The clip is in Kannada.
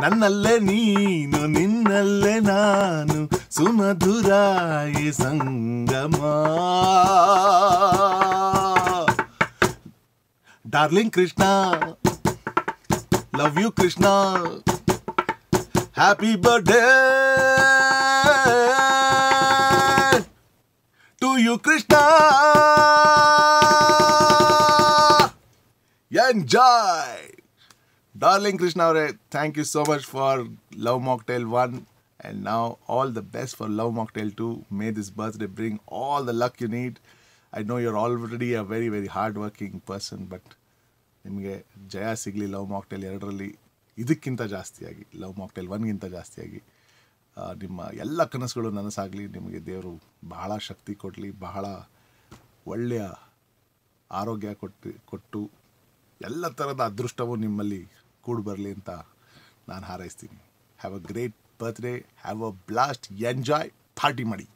ನನ್ನಲ್ಲೇ ನೀನು ನಿನ್ನಲ್ಲೇ ನಾನು ಸುಮಧುರ ಈ ಸಂಗಮ. Darling Krishna, love you Krishna, happy birthday to you Krishna. Enjoy. Darling Krishna avare, thank you so much for Love Mocktail 1 and now all the best for Love Mocktail 2. May this birthday bring all the luck you need. I know you're already a very very hard working person, but ನಿಮಗೆ ಜಯ ಸಿಗಲಿ ಲವ್ ಮಾಕ್ಟೇಲ್ 2ರಲ್ಲಿ ಇದಕ್ಕಿಂತ ಜಾಸ್ತಿಯಾಗಿ, ಲವ್ ಮಾಕ್ಟೇಲ್ 1ಗಿಂತ ಜಾಸ್ತಿಯಾಗಿ ನಿಮ್ಮ ಎಲ್ಲ ಕನಸುಗಳು ನನಸಾಗಲಿ. ನಿಮಗೆ ದೇವರು ಬಹಳ ಶಕ್ತಿ ಕೊಡಲಿ, ಬಹಳ ಒಳ್ಳೆಯ ಆರೋಗ್ಯ ಕೊಟ್ಟು ಎಲ್ಲ ಥರದ ಅದೃಷ್ಟವೂ ನಿಮ್ಮಲ್ಲಿ ಕೂಡಿ ಬರಲಿ ಅಂತ ನಾನು ಹಾರೈಸ್ತೀನಿ. Have a great birthday, have a blast, enjoy, party ಮಾಡಿ.